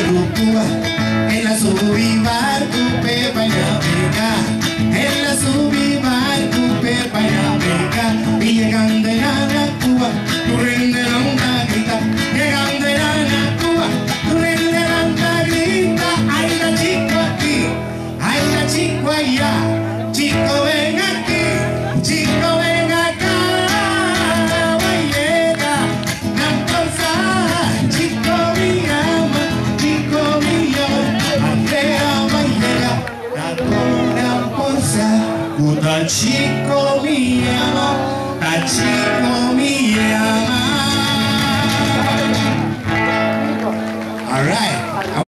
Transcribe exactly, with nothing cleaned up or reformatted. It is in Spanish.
Cuba, en la subibar cupe pañameca, en la subibar cupe pañameca, y llegando en la Cuba, tu rinde la una grita, llegando en la Cuba, tu rinde la una grita, ay la chico aquí, ay la chico allá, chico ven aquí, chico ven acá, guayeta, namporza, chico mi ama, chico mío, Andrea guayeta, la namporza, puta chico mi ama, ta chico